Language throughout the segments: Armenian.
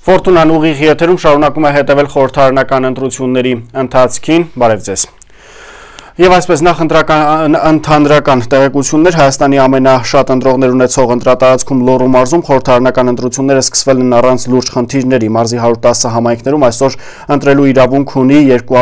Ֆորտունան ուղիղ եթերում շարունակում է հետևել խորհրդարանական ընտրությունների ընթացքին, բարև ձեզ։ Եվ այսպես նախ ընդհանրական տեղեկություններ Հայաստանի ամենաշատ ընտրողներ ունեցող ընտրատարածքում Լոռու մարզում խորհրդարանական ընտրությունները սկսվել են առանց լուրջ խնդիրների։ Մարզի 110 համայնքներում այսօր ընտրելու իրավունք ունի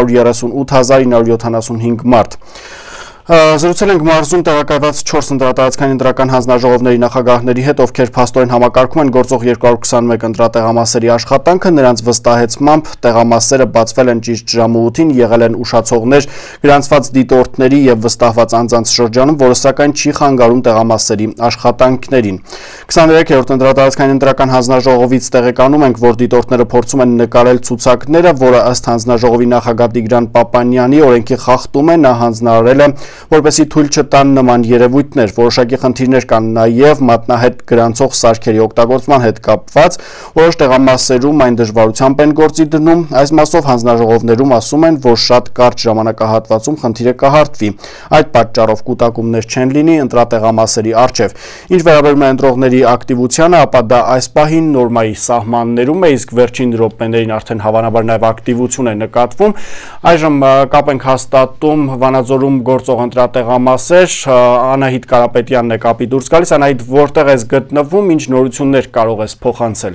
238.975 մարդ։ Զրուցել ենք մարզում տեղակայված 4 ընտրատարածքային ընտրական հանձնաժողովների նախագահների հետ, ովքեր փաստորեն համակարգում են գործող 221 ընտրատեղամասերի աշխատանքը, նրանց վստահեցմամբ տեղամասերը բացվել են ճիշտ ժամը 8-ին, եղել են ուշացողներ գրանցված դիտորդների եւ վստահված անձանց շրջանում, որը սակայն չի խանգարում տեղամասերի աշխատանքներին։ 23-րդ ընտրատարածքային ընտրական հանձնաժողովից տեղեկանում ենք, որ դիտորդները փորձում են նկարել ցուցակները, որը ըստ հանձնաժողովի նախագահ Տիգրան Պապանյանի օրենքի խախտում է, նա հանձնարարել է որպեսզի թույլ չտան նման երևույթներ։ Որոշակի խնդիրներ կան նաև մատնահետ գրանցող սարքերի օգտագործման հետ կապված, որոշ տեղամասերում այն դժվարությամբ են գործի դնում։ Այս մասով հանձնաժողովներում ասում են, որ շատ կարճ ժամանակահատվածում խնդիրը կհարթվի։ Այդ պատճառով կուտակումներ չեն լինի ընտրատեղամասերի առջև։ Ինչ վերաբերում է ընտրողների ակտիվությանը, ապա դա այս պահին նորմայի սահմաններում է, իսկ վերջին րոպեներին արդեն հավանաբար նաև ակտիվություն է նկատվում։ Այժմ կապ ենք հաստատում Վանաձորում գործող ընտրատեղամասեր, Անահիտ Կարապետյանն է կապի դուրս գալիս։ Անահիտ, որտեղ ես գտնվում, ինչ նորություններ կարող ես փոխանցել։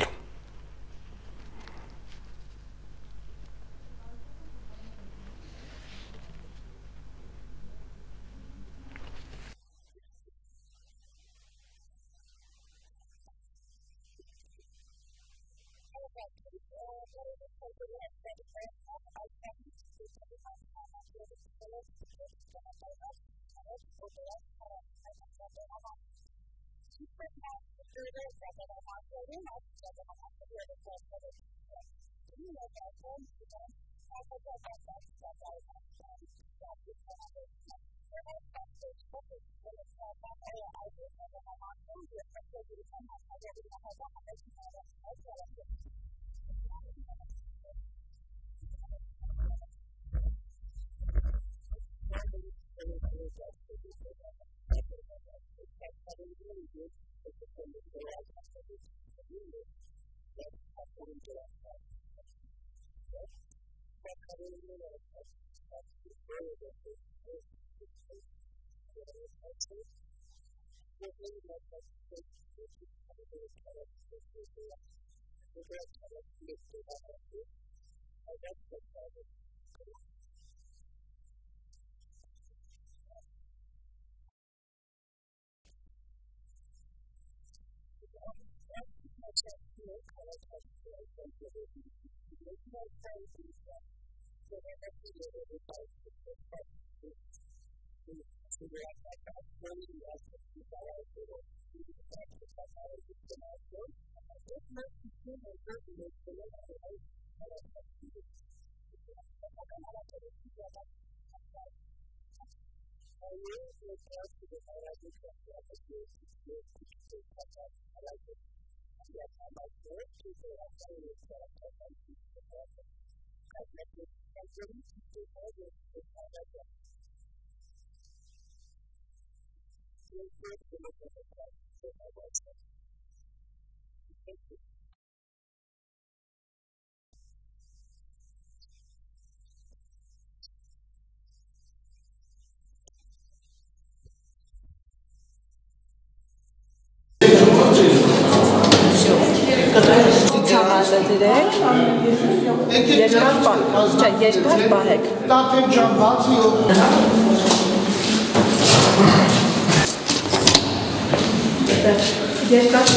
Երկար պահեք։ Տապեմ ջան, բացի երկար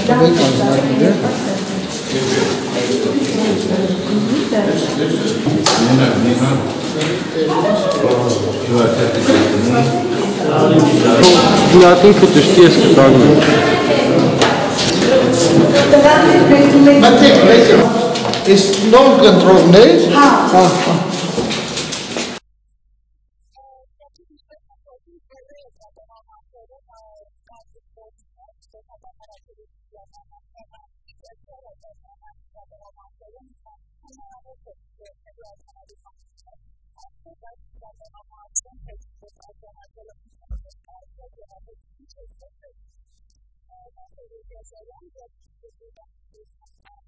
Is non-control net?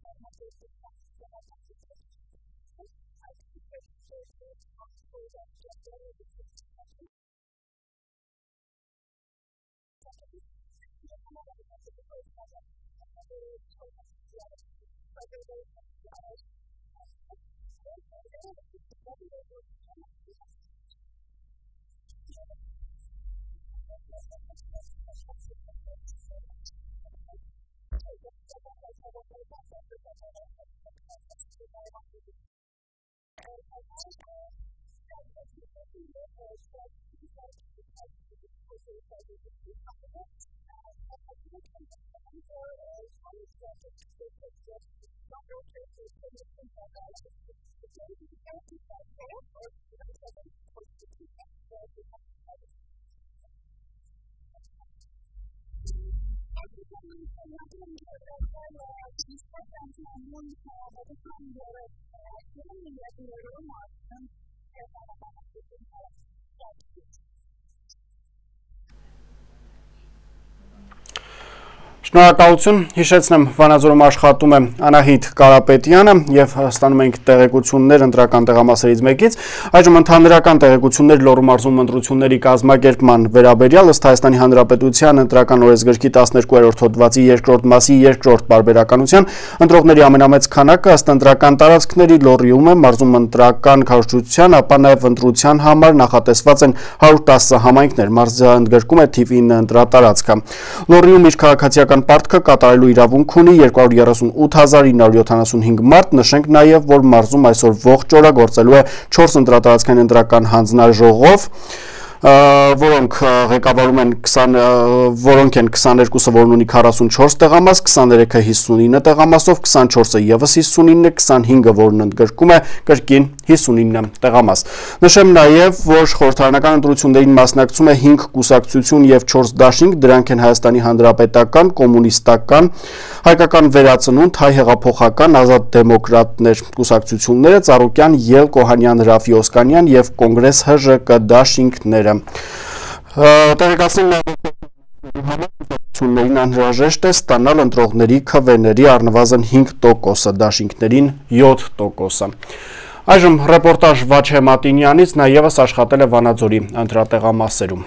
Շնորհակալություն, հիշեցնեմ, Վանաձորում աշխատում է Անահիտ Կարապետյանը և ստանում ենք տեղեկություններ ընտրական տեղամասերից մեկից։ Այժմ ընդհանրական տեղեկություններ Լոռու մարզում ընտրությունների կազմակերպման վերաբերյալ ըստ Հայաստանի Հանրապետության ընտրական օրենսգրքի 12-րդ հոդվածի 2-րդ մասի 2-րդ պարբերականության ընտրողների ամենամեծ քանակը ըստ ընտրական տարածքների Լոռիում է, մարզում ընտրական քարոզչության, ապա նաև ընտրության համար նախատեսված են 110 համայնքներ, մարզը ընդգրկում է թիվ 9 ընտրատարածքը։ Լոռիում իր քաղաքացիական պարտքը կատարելու իրավունք ունի 238,975 մարդ, նշենք նաև, որ մարզում այսօր ողջ օրը գործելու է 4 ընտրատարածքային ընտրական հանձնաժողով, որոնք ղեկավարում են 22-ը, որն ունի 44 տեղամաս, 23-ը 59 տեղամասով, 24-ը ևս 59, 25-ը, որն ընդգրկում է կրկին 59 տեղամաս։ Նշեմ նաև, որ խորհրդարանական ընտրություններին մասնակցում է 5 կուսակցություն և 4 դաշինք, դրանք են Հայաստանի Հանրապետական, Կոմունիստական, Հայկական վերածնունդ, Հայ հեղափոխական, Ազատ դեմոկրատներ կուսակցությունները, Ծառուկյան, Ել, Կոհանյան, Ռաֆի Օսկանյան և Կոնգրես ՀԺԿ դաշինքները։ Տեղեկացնենք կուսակցություններին անհրաժեշտ է ստանալ ընտրողների քվեների առնվազն 5%-ը, դաշինքներին 7%-ը։ Այժմ ռեպորտաժ Վաչե Մատինյանից, նա ևս աշխատել է Վանաձորի ընտրատեղամասերում։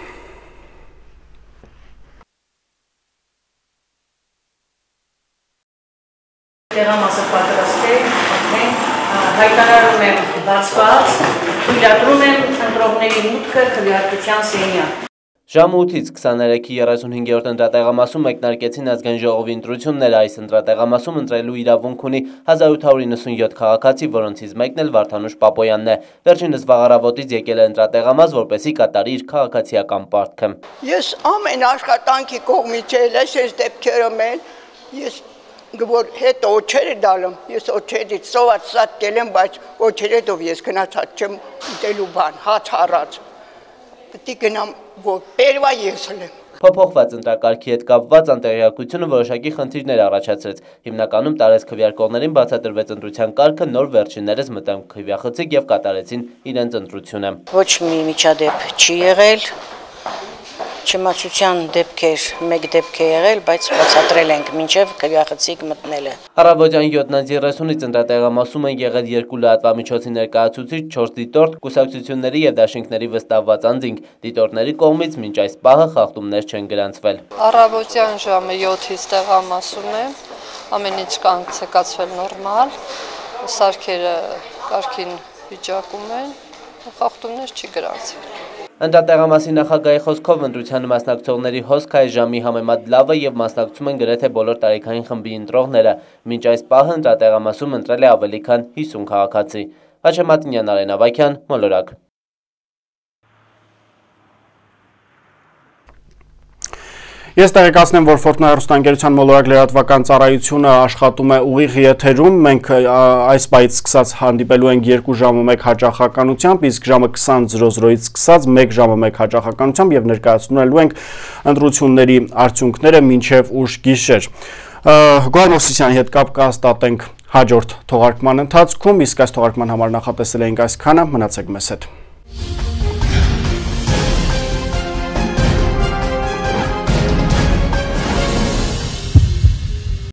Տեղամասը պատրաստել, հայտարարում եմ բացված, թույլատրում եմ ընտրողների մուտքը քվեարկության սենյակ։ Ժամը 8-ից 23-ի 35-րդ ընտրատեղամասում մեկնարկեցին ազգային ժողովի ընտրությունները, այս ընտրատեղամասում ընտրելու իրավունք ունի 1897 քաղաքացի, որոնցից մեկն էլ Վարդանուշ Պապոյանն է։ Վերջինս վաղ առավոտից եկել է ընտրատեղամաս, որպեսզի կատարի իր քաղաքացիական պարտքը։ Ես ամեն աշխատանքի կողմից էլ այս դեպքերը մեն, ես որ հետ օջեր է դալում, ես օջերից սոված սատկել եմ, բայց օջերետով ես գնացած չեմ ուտելու բան, հաց առած, պետք է գնամ, որ պերվա ես եմ։ Փոփոխված ընտրակարգի հետ կապված անտեղյակությունը որոշակի խնդիրներ առաջացրեց։ Հիմնականում տարեց քվեարկողներին բացատրվեց ընտրության կարգը, նոր վերջիններս մտան քվեախցիկ և կատարեցին իրենց ընտրությունը։ Ոչ մի միջադեպ չի եղել, չիմացության դեպքեր, մեկ դեպք է եղել, բայց բացատրել ենք մինչև քվեախցիկ մտնելը։ Առավոտյան 7:30-ից ընտրատեղամասում են եղել 2 լրատվամիջոցի ներկայացուցիչ, 4 դիտորդ, կուսակցությունների և դաշինքների վստահված անձինք։ Դիտորդների կողմից մինչ այս պահը խախտումներ չեն գրանցվել։ Առավոտյան ժամը 7-ից տեղամասում է, ամեն ինչ կացվել նորմալ, սարքերը կարգին վիճակում են, խախտումներ չի գրանցվել։ Ընտրատեղամասի նախագահի խոսքով ընտրության մասնակցողների հոսքը այս ժամի համեմատ լավ է և մասնակցում են գրեթե բոլոր տարիքային խմբի ընտրողները։ Մինչ այս պահը ընտրատեղամասում ընտրել է ավելի քան 50 քաղաքացի։ Վաչե Մատինյան, Արեն Ավագյան, Մոլորակ։ Ես տեղեկացնեմ, որ Ֆորտնա հեռուստաընկերության մոլորակ լրատվական ծառայությունը աշխատում է ուղիղ եթերում, մենք այս պահից սկսած հանդիպելու ենք 2 ժամը 1 հաճախականությամբ, իսկ ժամը 20:00-ից սկսած 1 ժամը 1 հաճախականությամբ և ներկայացնելու ենք ընտրությունների արդյունքները մինչև ուշ գիշեր։ Գոհար Մովսիսյանի հետ կապ կհաստատենք հաջորդ թողարկման ընթացքում, իսկ այս թողարկման համար նախատեսել էինք այսքանը, մնացեք մեզ հետ։